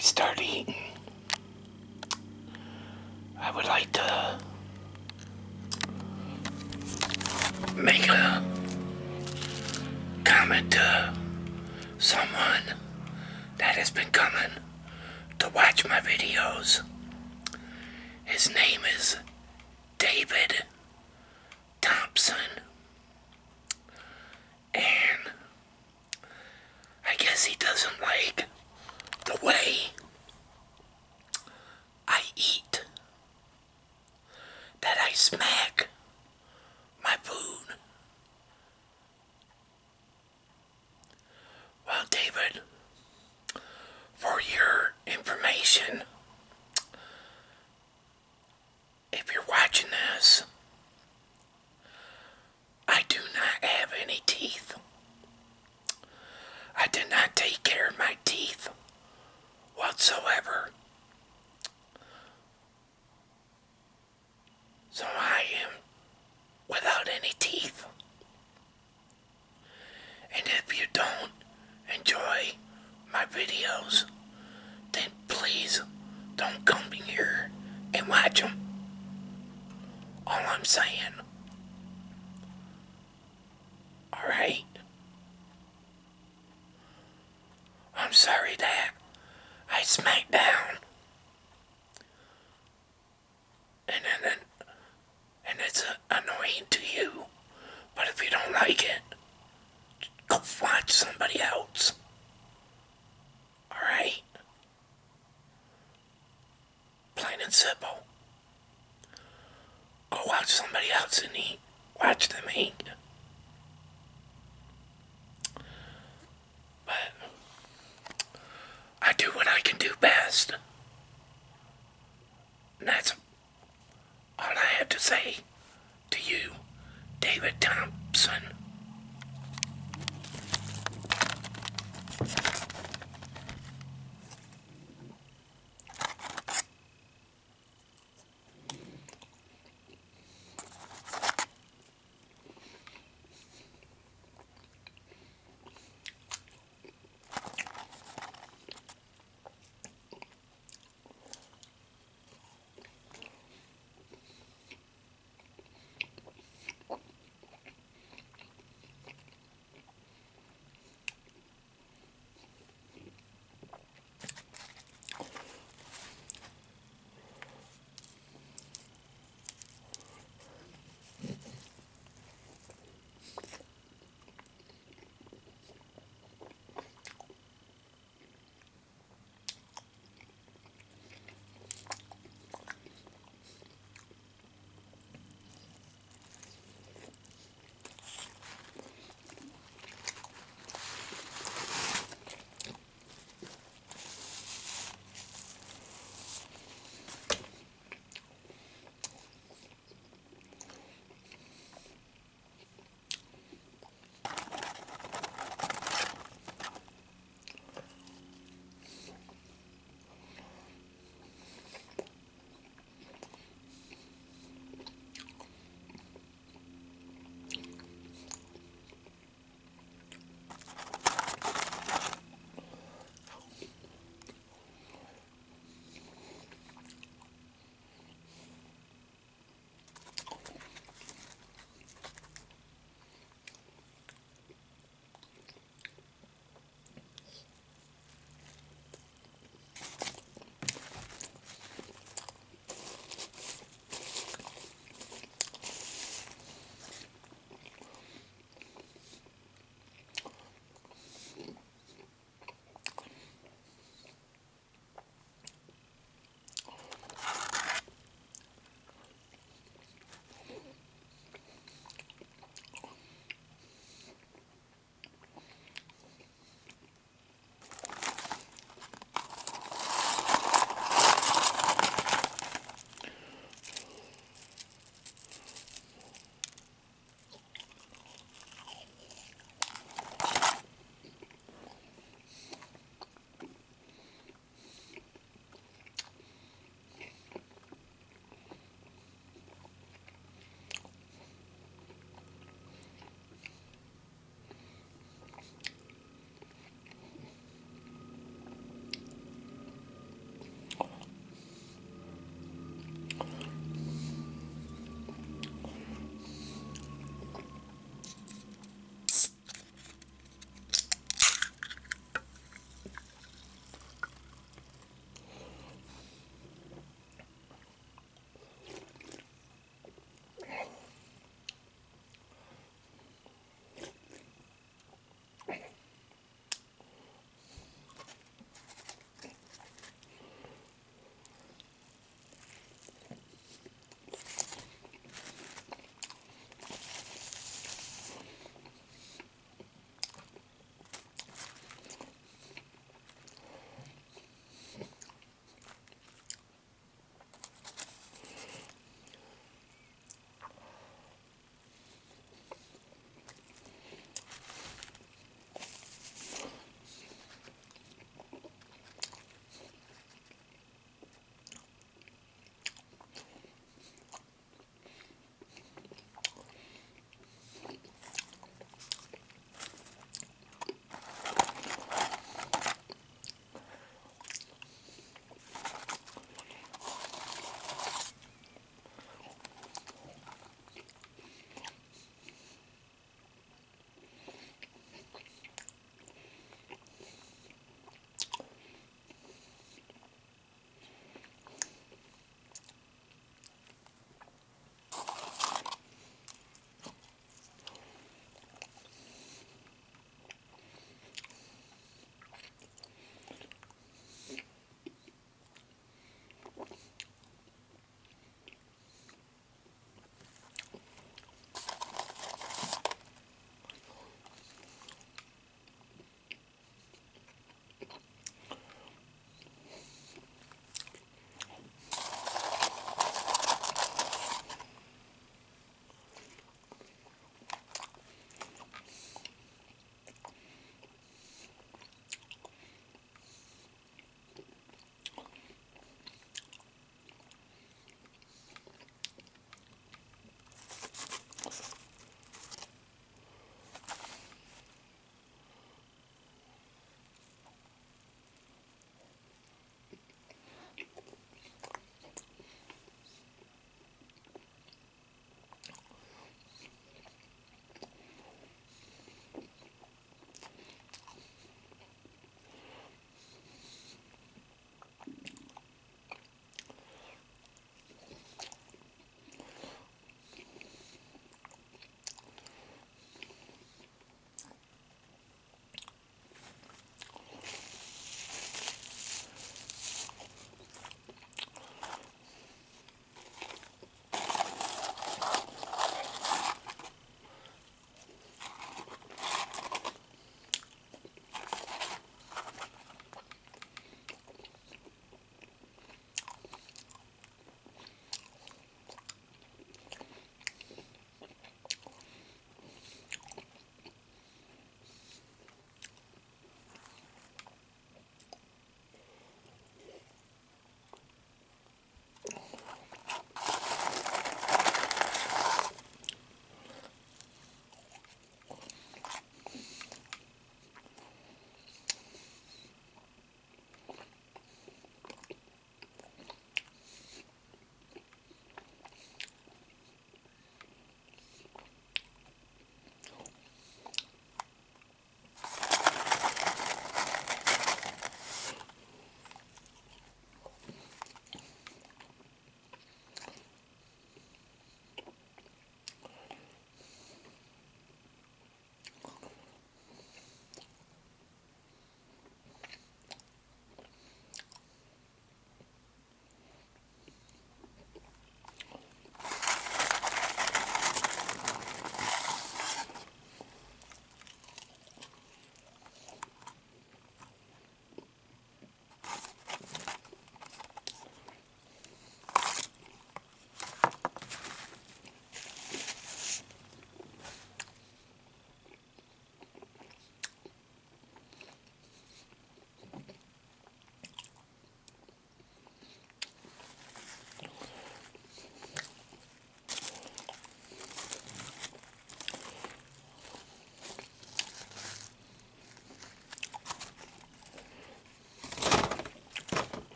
start eating, I would like to make a comment to someone that has been coming to watch my videos. His name is David Thompson, and I guess he doesn't like the way I eat, that I smack my food. Well, David, for your information, if you're watching this, I do not have any teeth. I did not take care of my teeth whatsoever. So I am without any teeth. And if you don't enjoy my videos, then please don't come here and watch them. All I'm saying. Alright? I'm sorry that I smacked down. And it's annoying to you. But if you don't like it, go watch somebody else. Alright? Plain and simple. Go watch somebody else and eat. Watch them eat. But I do what I can do best. And that's all I have to say to you, David Thompson.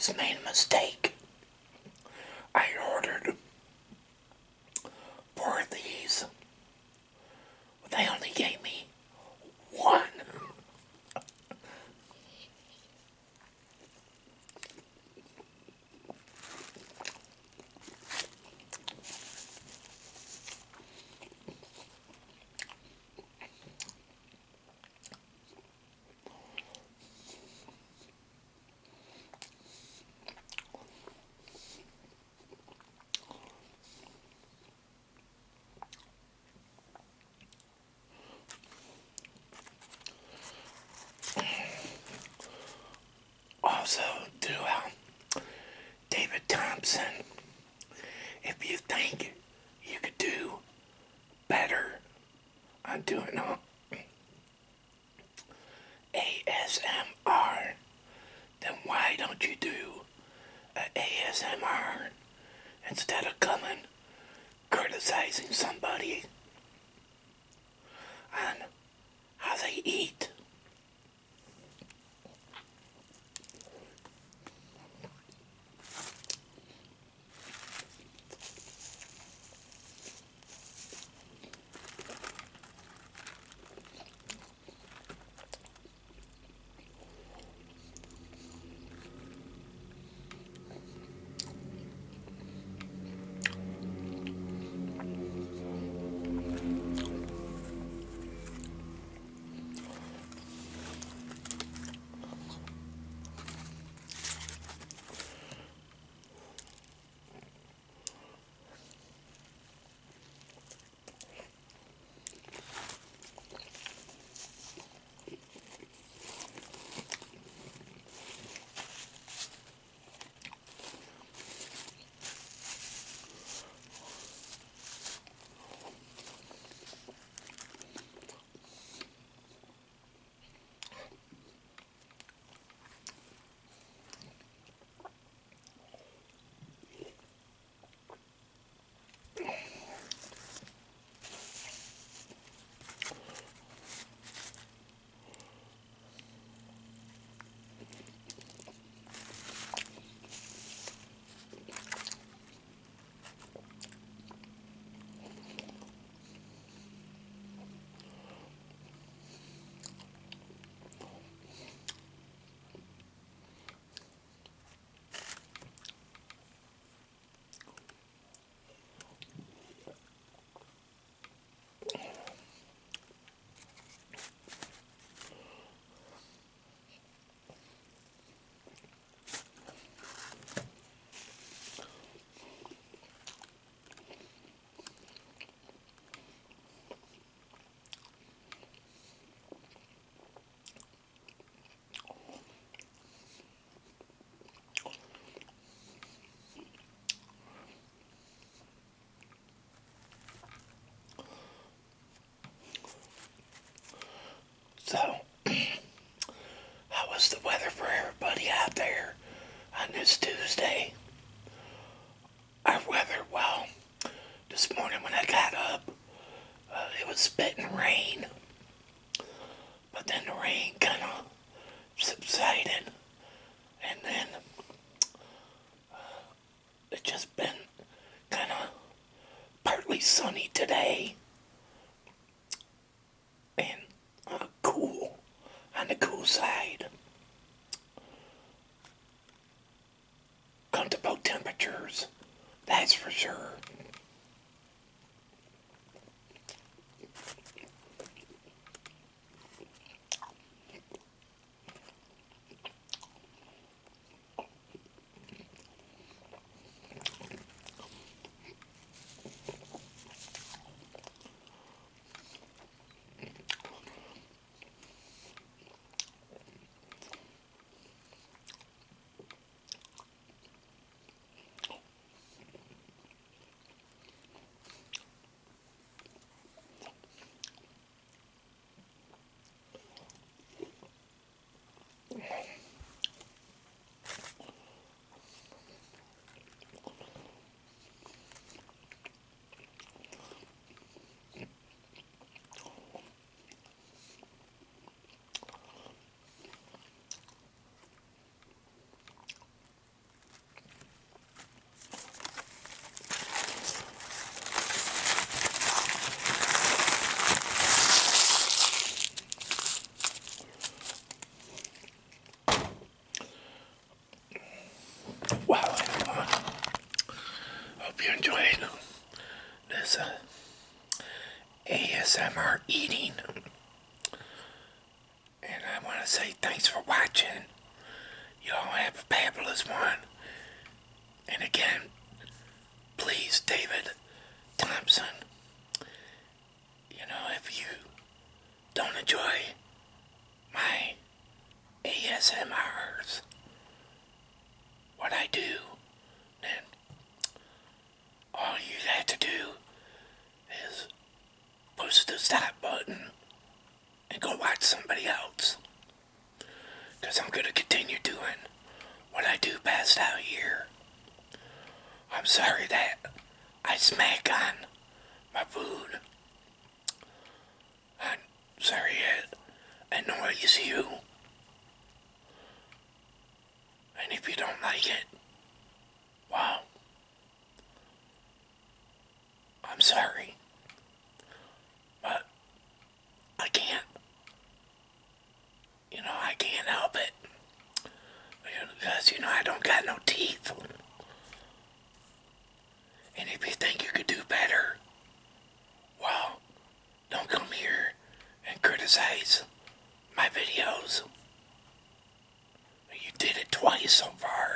just made a mistake. I ordered 4 of these. They only gave me one. Also, to David Thompson, if you think you could do better on doing ASMR, then why don't you do ASMR instead of coming criticizing somebody on how they eat? So, how was the weather for everybody out there on this Tuesday? Our weather, well, this morning when I got up, it was spitting rain, but then the rain kind of subsided, and then it's just been kind of partly sunny today, and cool, on the cool side. Comfortable temperatures, that's for sure. ASMR eating. And I want to say thanks for watching. Y'all have a fabulous one. And again, please, David Thompson, if you don't enjoy my ASMRs, what I do, then all you have to do is push the stop button and go watch somebody else. Because I'm going to continue doing what I do best out here. I'm sorry that I smack on my food. I'm sorry it annoys you. And if you don't like it, well, I'm sorry. But I can't. I can't help it. Because, I don't got no teeth. And if you think you could do better, well, don't come here and criticize my videos. You did it twice so far.